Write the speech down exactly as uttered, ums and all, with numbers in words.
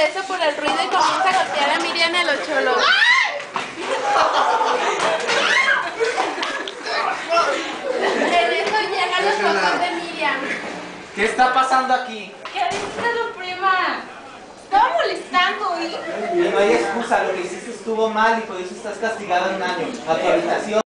eso por el ruido y comienza a golpear a Miriam y a los cholos. En eso llegan los papás de Miriam. ¿Qué está pasando aquí? ¿Qué dices, tu prima? Estaba molestando, ¿y? No hay excusa, lo que hiciste estuvo mal y por eso estás castigada un año. A tu habitación.